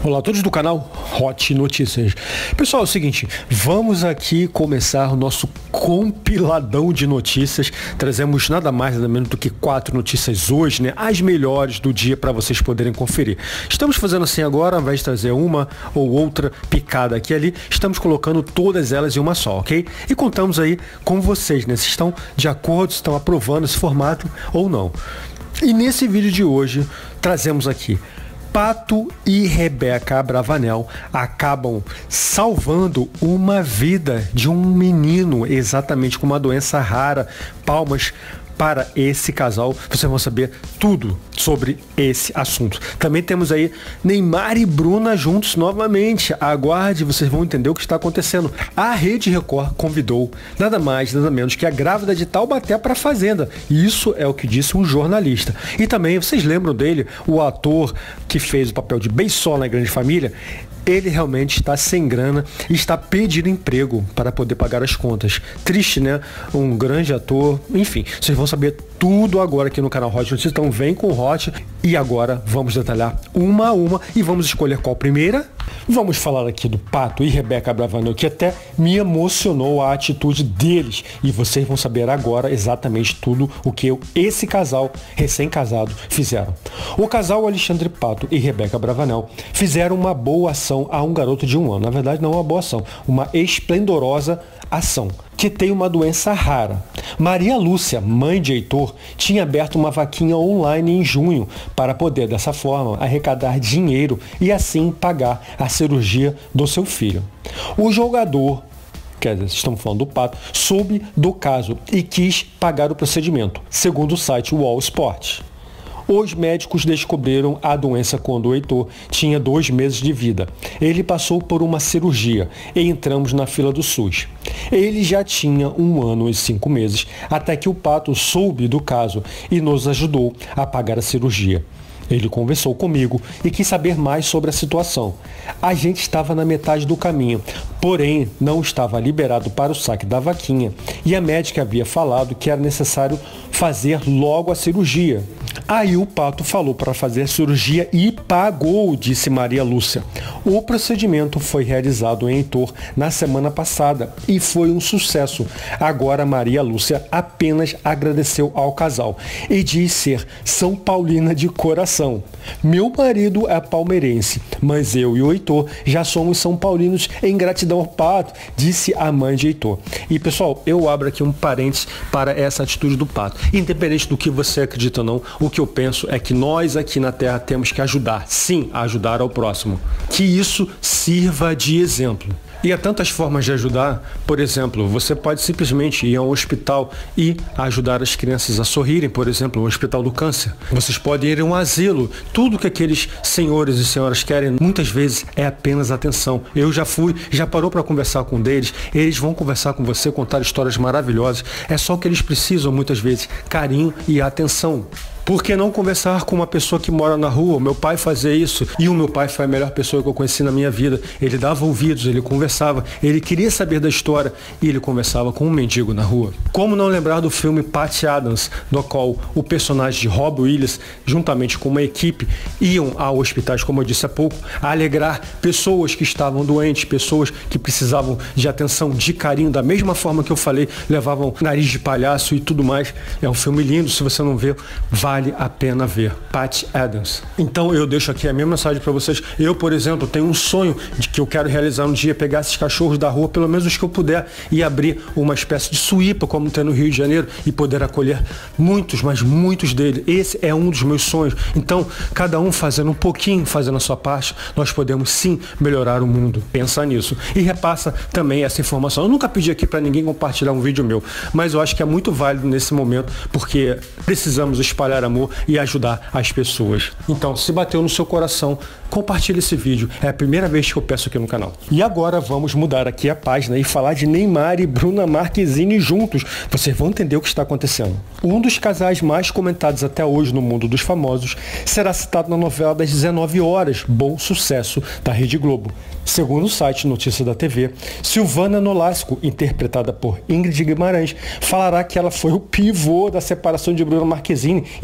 Olá a todos do canal Hot Notícias. Pessoal, é o seguinte, vamos aqui começar o nosso compiladão de notícias. Trazemos nada mais nada menos do que 4 notícias hoje, né? As melhores do dia para vocês poderem conferir. Estamos fazendo assim agora, ao invés de trazer uma ou outra picada aqui e ali, estamos colocando todas elas em uma só, ok? E contamos aí com vocês, né? Se estão de acordo, se estão aprovando esse formato ou não. E nesse vídeo de hoje, trazemos aqui Pato e Rebeca Abravanel acabam salvando uma vida de um menino exatamente com uma doença rara. Palmas para esse casal, vocês vão saber tudo sobre esse assunto. Também temos aí Neymar e Bruna juntos novamente. Aguarde, vocês vão entender o que está acontecendo. A Rede Record convidou nada mais, nada menos que a grávida de Taubaté para a Fazenda. Isso é o que disse um jornalista. E também, vocês lembram dele, o ator que fez o papel de Beisola na Grande Família? Ele realmente está sem grana e está pedindo emprego para poder pagar as contas. Triste, né? Um grande ator. Enfim, vocês vão saber tudo agora aqui no canal Hot Notícias. Então vem com o Hot. E agora vamos detalhar uma a uma e vamos escolher qual primeira. Vamos falar aqui do Pato e Rebeca Abravanel, que até me emocionou a atitude deles. E vocês vão saber agora exatamente tudo o que esse casal recém-casado fizeram. O casal Alexandre Pato e Rebeca Abravanel fizeram uma boa ação a um garoto de 1 ano. Na verdade, não uma boa ação, uma esplendorosa ação, que tem uma doença rara. Maria Lúcia, mãe de Heitor, tinha aberto uma vaquinha online em junho para poder, dessa forma, arrecadar dinheiro e assim pagar a cirurgia do seu filho. O jogador, quer dizer, estamos falando do Pato, soube do caso e quis pagar o procedimento, segundo o site Wall Sport. Os médicos descobriram a doença quando o Heitor tinha 2 meses de vida. Ele passou por uma cirurgia e entramos na fila do SUS. Ele já tinha 1 ano e 5 meses, até que o Pato soube do caso e nos ajudou a pagar a cirurgia. Ele conversou comigo e quis saber mais sobre a situação. A gente estava na metade do caminho, porém não estava liberado para o saque da vaquinha e a médica havia falado que era necessário fazer logo a cirurgia. Aí o Pato falou para fazer a cirurgia e pagou, disse Maria Lúcia. O procedimento foi realizado em Heitor na semana passada e foi um sucesso. Agora Maria Lúcia apenas agradeceu ao casal e diz ser São Paulina de coração. Meu marido é palmeirense, mas eu e o Heitor já somos São Paulinos em gratidão ao Pato, disse a mãe de Heitor. E pessoal, eu abro aqui um parênteses para essa atitude do Pato. Independente do que você acredita ou não, o que eu penso é que nós aqui na Terra temos que ajudar, sim, a ajudar ao próximo. Que isso sirva de exemplo. E há tantas formas de ajudar. Por exemplo, você pode simplesmente ir a um hospital e ajudar as crianças a sorrirem, por exemplo, o Hospital do Câncer. Vocês podem ir a um asilo. Tudo que aqueles senhores e senhoras querem, muitas vezes, é apenas atenção. Eu já fui, já parou para conversar com um deles, eles vão conversar com você, contar histórias maravilhosas. É só o que eles precisam, muitas vezes, carinho e atenção. Por que não conversar com uma pessoa que mora na rua? O meu pai fazia isso e o meu pai foi a melhor pessoa que eu conheci na minha vida. Ele dava ouvidos, ele conversava, ele queria saber da história e ele conversava com um mendigo na rua. Como não lembrar do filme Patch Adams, no qual o personagem de Robbie Williams, juntamente com uma equipe, iam a hospitais, como eu disse há pouco, a alegrar pessoas que estavam doentes, pessoas que precisavam de atenção, de carinho, da mesma forma que eu falei, levavam nariz de palhaço e tudo mais. É um filme lindo, se você não vê, vale a pena ver. Patch Adams. Então eu deixo aqui a minha mensagem para vocês. Eu, por exemplo, tenho um sonho de que eu quero realizar um dia, pegar esses cachorros da rua, pelo menos os que eu puder, e abrir uma espécie de suípa, como tem no Rio de Janeiro, e poder acolher muitos, mas muitos deles. Esse é um dos meus sonhos. Então, cada um fazendo um pouquinho, fazendo a sua parte, nós podemos sim melhorar o mundo. Pensa nisso. E repassa também essa informação. Eu nunca pedi aqui para ninguém compartilhar um vídeo meu, mas eu acho que é muito válido nesse momento, porque precisamos espalhar amor e ajudar as pessoas. Então, se bateu no seu coração, compartilhe esse vídeo. É a primeira vez que eu peço aqui no canal. E agora vamos mudar aqui a página e falar de Neymar e Bruna Marquezine juntos. Vocês vão entender o que está acontecendo. Um dos casais mais comentados até hoje no mundo dos famosos será citado na novela das 19 horas, Bom Sucesso, da Rede Globo. Segundo o site Notícia da TV, Silvana Nolasco, interpretada por Ingrid Guimarães, falará que ela foi o pivô da separação de Bruna Marquezine e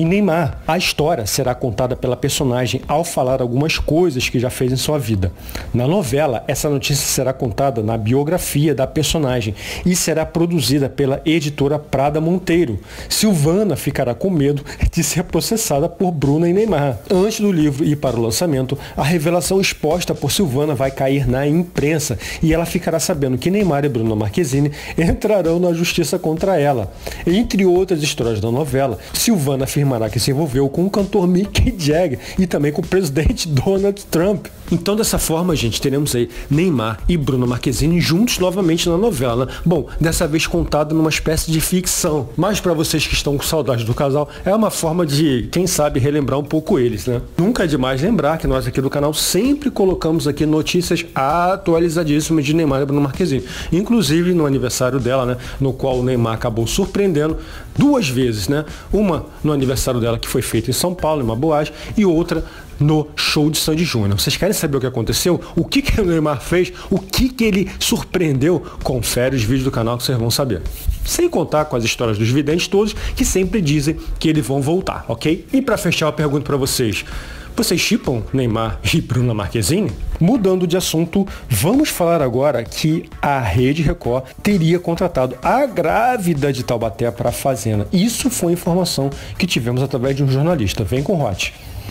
Neymar. A história será contada pela personagem ao falar algumas coisas que já fez em sua vida. Na novela, essa notícia será contada na biografia da personagem e será produzida pela editora Prada Monteiro. Silvana ficará com medo de ser processada por Bruna e Neymar. Antes do livro ir para o lançamento, a revelação exposta por Silvana vai cair na imprensa e ela ficará sabendo que Neymar e Bruna Marquezine entrarão na justiça contra ela. Entre outras histórias da novela, Silvana afirmará que se envolveu com o cantor Mick Jagger e também com o presidente Donald Trump. Então, dessa forma, gente, teremos aí Neymar e Bruna Marquezine juntos novamente na novela, né? Bom, dessa vez contada numa espécie de ficção. Mas para vocês que estão com saudade do casal, é uma forma de, quem sabe, relembrar um pouco eles, né? Nunca é demais lembrar que nós aqui do canal sempre colocamos aqui notícias atualizadíssimas de Neymar e Bruna Marquezine. Inclusive no aniversário dela, né? No qual o Neymar acabou surpreendendo 2 vezes, né? Uma no aniversário dela, que foi feito em São Paulo, em uma boate, e outra no show de Sandy Júnior. Vocês querem saber o que aconteceu? O que o Neymar fez? O que ele surpreendeu? Confere os vídeos do canal que vocês vão saber. Sem contar com as histórias dos videntes todos, que sempre dizem que eles vão voltar, ok? E para fechar, eu pergunto para vocês: vocês shippam Neymar e Bruna Marquezine? Mudando de assunto, vamos falar agora que a Rede Record teria contratado a grávida de Taubaté para a Fazenda. Isso foi informação que tivemos através de um jornalista. Vem com o Hot.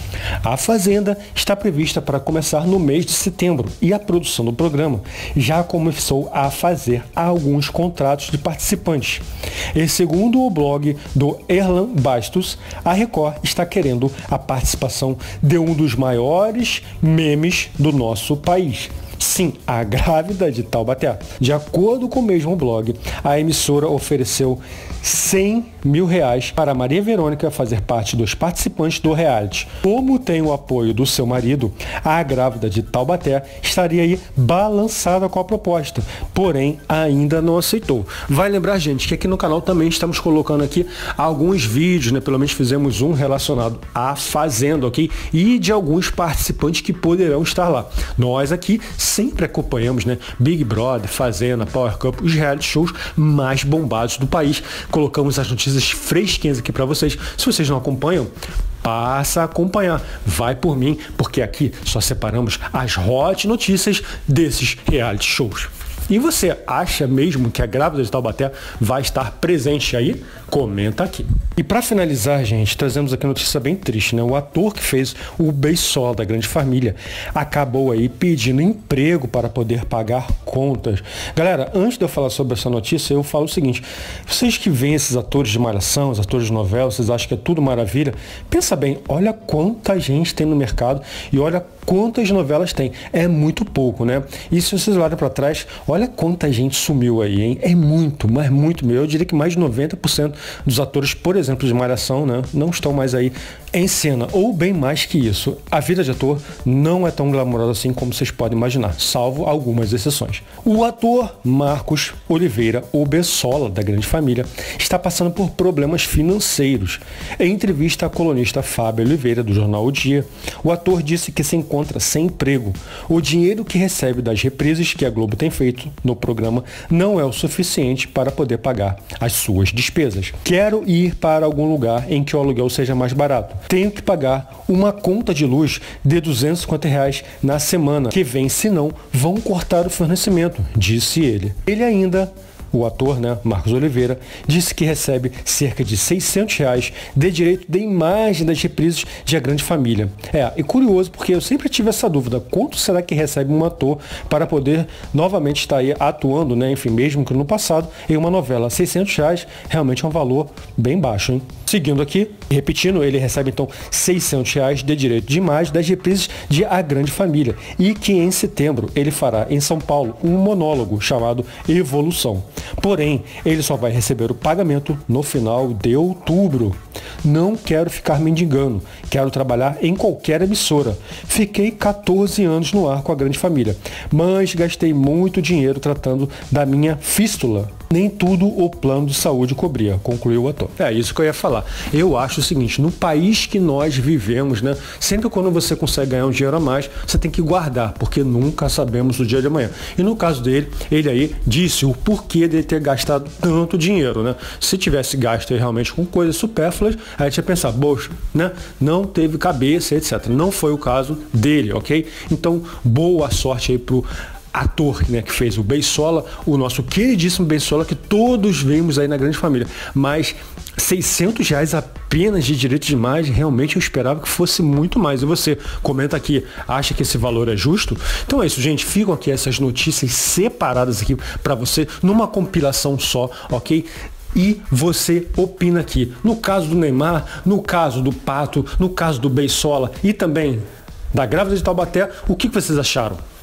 A Fazenda está prevista para começar no mês de setembro e a produção do programa já começou a fazer alguns contratos de participantes. E segundo o blog do Erlan Bastos, a Record está querendo a participação de um dos maiores memes do nosso país. Sim, a grávida de Taubaté. De acordo com o mesmo blog, a emissora ofereceu R$100 mil para Maria Verônica fazer parte dos participantes do reality. Como tem o apoio do seu marido, a grávida de Taubaté estaria aí balançada com a proposta, porém ainda não aceitou. Vai lembrar, gente, que aqui no canal também estamos colocando aqui alguns vídeos, né? Pelo menos fizemos um relacionado à Fazenda, ok? E de alguns participantes que poderão estar lá. Nós aqui sempre acompanhamos, né? Big Brother, Fazenda, Power Cup, os reality shows mais bombados do país. Colocamos as notícias fresquinhas aqui para vocês. Se vocês não acompanham, passa a acompanhar. Vai por mim, porque aqui só separamos as hot notícias desses reality shows. E você acha mesmo que a grávida de Taubaté vai estar presente aí? Comenta aqui. E para finalizar, gente, trazemos aqui uma notícia bem triste, né? O ator que fez o Beisola da Grande Família acabou aí pedindo emprego para poder pagar contas. Galera, antes de eu falar sobre essa notícia, eu falo o seguinte: vocês que veem esses atores de malhação, os atores de novela, vocês acham que é tudo maravilha? Pensa bem, olha quanta gente tem no mercado e olha quantas novelas tem. É muito pouco, né? E se vocês olharem para trás, olha quanta gente sumiu aí, hein? É muito, mas muito mesmo. Eu diria que mais de 90% dos atores, por exemplo, de malhação, né, não estão mais aí em cena, ou bem mais que isso. A vida de ator não é tão glamourosa assim como vocês podem imaginar, salvo algumas exceções. O ator Marcos Oliveira, o Beisola da Grande Família, está passando por problemas financeiros. Em entrevista à colunista Fábio Oliveira, do jornal O Dia, o ator disse que se encontra sem emprego. O dinheiro que recebe das reprises que a Globo tem feito no programa não é o suficiente para poder pagar as suas despesas. Quero ir para algum lugar em que o aluguel seja mais barato. Tenho que pagar uma conta de luz de R$250 na semana que vem, senão vão cortar o fornecimento, disse ele. Ele ainda, o ator, né, Marcos Oliveira, disse que recebe cerca de R$600 de direito de imagem das reprises de A Grande Família. E curioso, porque eu sempre tive essa dúvida: quanto será que recebe um ator para poder novamente estar aí atuando, né, enfim, mesmo que no passado, em uma novela? R$600 realmente é um valor bem baixo, hein? Seguindo aqui, repetindo, ele recebe então R$600 de direito de imagem das reprises de A Grande Família, e que em setembro ele fará em São Paulo um monólogo chamado Evolução. Porém, ele só vai receber o pagamento no final de outubro. Não quero ficar mendigando, quero trabalhar em qualquer emissora. Fiquei 14 anos no ar com A Grande Família, mas gastei muito dinheiro tratando da minha fístula. Nem tudo o plano de saúde cobria, concluiu o ator. É isso que eu ia falar. Eu acho o seguinte: no país que nós vivemos, né, sempre quando você consegue ganhar um dinheiro a mais, você tem que guardar, porque nunca sabemos o dia de amanhã. E no caso dele, ele aí disse o porquê poderia ter gastado tanto dinheiro, né? Se tivesse gasto aí realmente com coisas supérfluas, a gente ia pensar, poxa, né? Não teve cabeça, etc. Não foi o caso dele, ok? Então, boa sorte aí pro ator, né, que fez o Beisola, o nosso queridíssimo Beisola, que todos vimos aí na Grande Família. Mas R$600 apenas de direitos de imagem, realmente eu esperava que fosse muito mais. E você comenta aqui, acha que esse valor é justo? Então é isso, gente. Ficam aqui essas notícias separadas aqui para você, numa compilação só, ok? E você opina aqui. No caso do Neymar, no caso do Pato, no caso do Beisola e também da grávida de Taubaté, o que vocês acharam?